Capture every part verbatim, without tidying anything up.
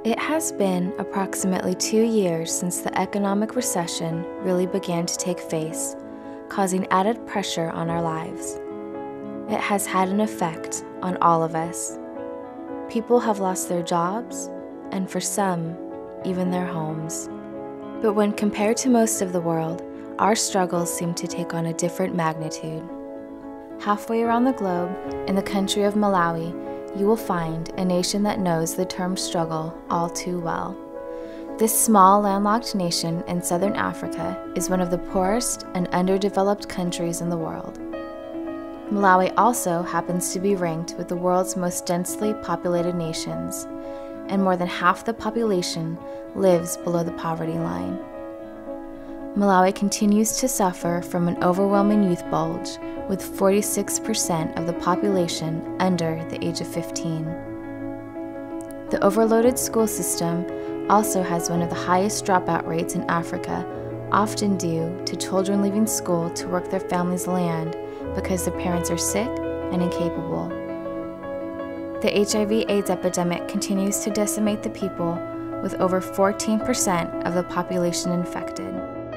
It has been approximately two years since the economic recession really began to take place, causing added pressure on our lives. It has had an effect on all of us. People have lost their jobs, and for some, even their homes. But when compared to most of the world, our struggles seem to take on a different magnitude. Halfway around the globe, in the country of Malawi, you will find a nation that knows the term struggle all too well. This small landlocked nation in southern Africa is one of the poorest and underdeveloped countries in the world. Malawi also happens to be ranked with the world's most densely populated nations, and more than half the population lives below the poverty line. Malawi continues to suffer from an overwhelming youth bulge, with forty-six percent of the population under the age of fifteen. The overloaded school system also has one of the highest dropout rates in Africa, often due to children leaving school to work their family's land because their parents are sick and incapable. The H I V AIDS epidemic continues to decimate the people, with over fourteen percent of the population infected.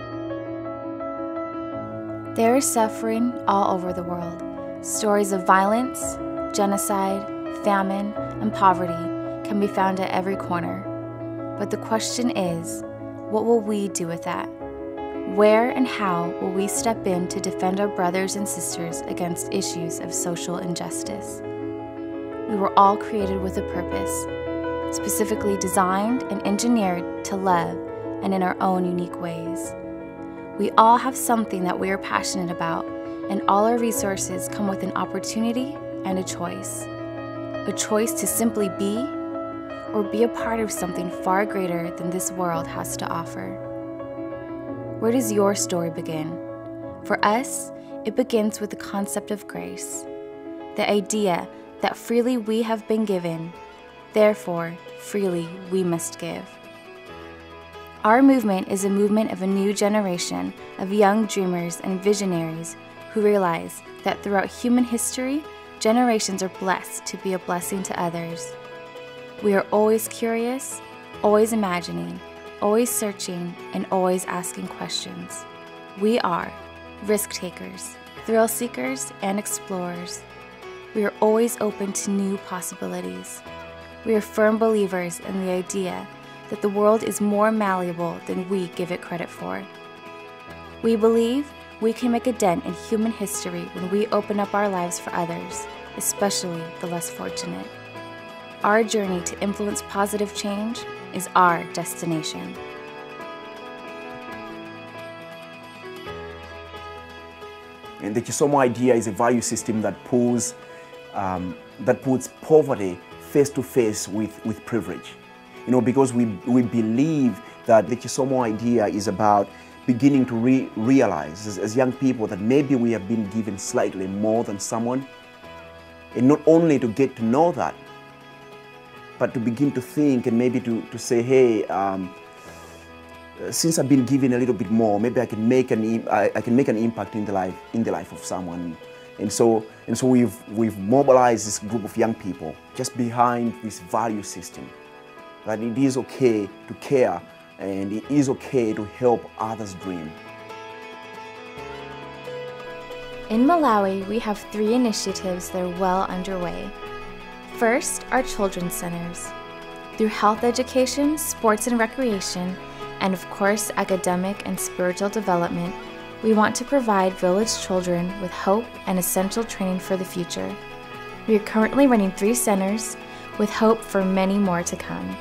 There is suffering all over the world. Stories of violence, genocide, famine, and poverty can be found at every corner. But the question is, what will we do with that? Where and how will we step in to defend our brothers and sisters against issues of social injustice? We were all created with a purpose, specifically designed and engineered to love and in our own unique ways. We all have something that we are passionate about, and all our resources come with an opportunity and a choice. A choice to simply be, or be a part of something far greater than this world has to offer. Where does your story begin? For us, it begins with the concept of grace, the idea that freely we have been given, therefore freely we must give. Our movement is a movement of a new generation of young dreamers and visionaries who realize that throughout human history, generations are blessed to be a blessing to others. We are always curious, always imagining, always searching, and always asking questions. We are risk takers, thrill seekers, and explorers. We are always open to new possibilities. We are firm believers in the idea that the world is more malleable than we give it credit for. We believe we can make a dent in human history when we open up our lives for others, especially the less fortunate. Our journey to influence positive change is our destination. And the Chisomo idea is a value system that pulls, um, that puts poverty face to face with, with privilege. You know, because we, we believe that the Chisomo idea is about beginning to re realize as, as young people that maybe we have been given slightly more than someone. And not only to get to know that, but to begin to think and maybe to, to say, hey, um, since I've been given a little bit more, maybe I can make an, I, I can make an impact in the life, in the life of someone. And so, and so we've, we've mobilized this group of young people just behind this value system, that it is okay to care and it is okay to help others dream. In Malawi, we have three initiatives that are well underway. First, our children's centers. Through health education, sports and recreation, and of course academic and spiritual development, we want to provide village children with hope and essential training for the future. We are currently running three centers, with hope for many more to come.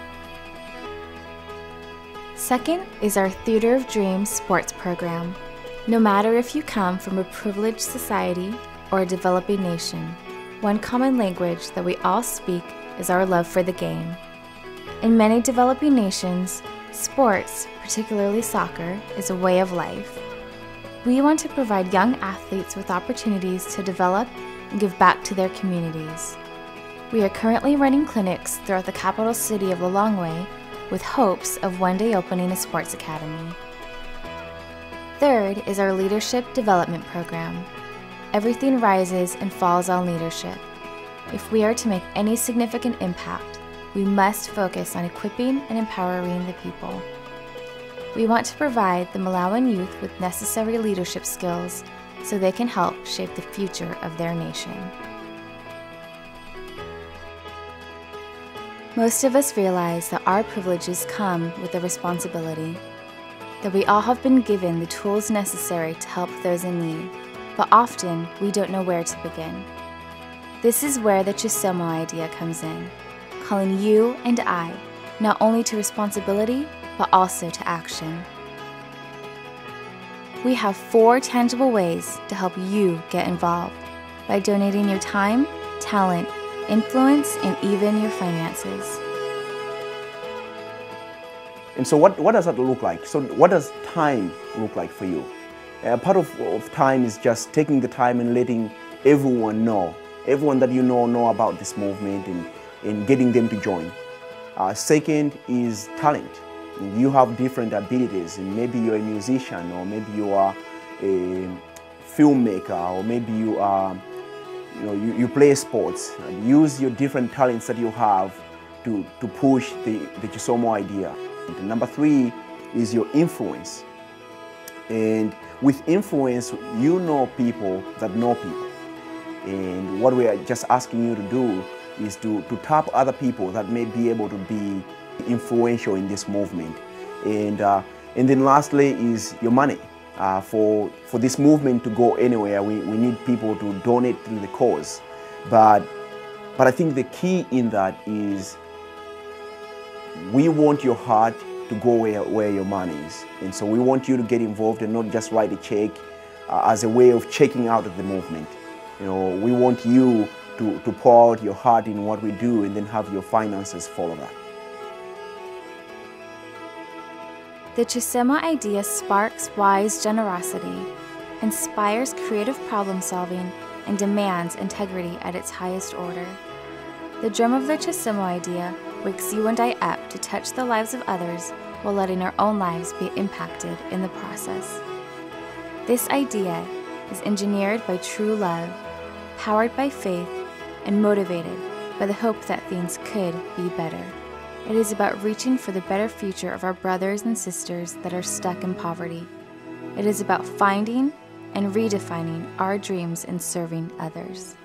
Second is our Theater of Dreams sports program. No matter if you come from a privileged society or a developing nation, one common language that we all speak is our love for the game. In many developing nations, sports, particularly soccer, is a way of life. We want to provide young athletes with opportunities to develop and give back to their communities. We are currently running clinics throughout the capital city of Lilongwe, with hopes of one day opening a sports academy. Third is our Leadership Development Program. Everything rises and falls on leadership. If we are to make any significant impact, we must focus on equipping and empowering the people. We want to provide the Malawian youth with necessary leadership skills so they can help shape the future of their nation. Most of us realize that our privileges come with a responsibility, that we all have been given the tools necessary to help those in need, but often we don't know where to begin. This is where the Chisomo idea comes in, calling you and I not only to responsibility, but also to action. We have four tangible ways to help you get involved by donating your time, talent, influence, and even your finances. And so what, what does that look like? So what does time look like for you? Uh, part of, of time is just taking the time and letting everyone know, everyone that you know know about this movement, and, and getting them to join. Uh, second is talent. You have different abilities, and maybe you're a musician, or maybe you are a filmmaker, or maybe you are, you know, you, you play sports. And use your different talents that you have to, to push the, the Chisomo idea. And number three is your influence. And with influence, you know people that know people. And what we are just asking you to do is to, to tap other people that may be able to be influential in this movement. And, uh, and then lastly is your money. Uh, for, for this movement to go anywhere, we, we need people to donate to the cause. But, but I think the key in that is we want your heart to go where, where your money is. And so we want you to get involved and not just write a check uh, as a way of checking out of the movement. You know, we want you to, to pour out your heart in what we do, and then have your finances follow that. The Chisomo idea sparks wise generosity, inspires creative problem solving, and demands integrity at its highest order. The drum of the Chisomo idea wakes you and I up to touch the lives of others while letting our own lives be impacted in the process. This idea is engineered by true love, powered by faith, and motivated by the hope that things could be better. It is about reaching for the better future of our brothers and sisters that are stuck in poverty. It is about finding and redefining our dreams and serving others.